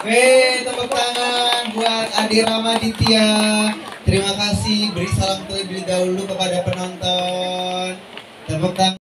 Weh, tepuk tangan buat Adi Ramaditya. Terima kasih. Beri salam terlebih dahulu kepada penonton. Tepuk tangan.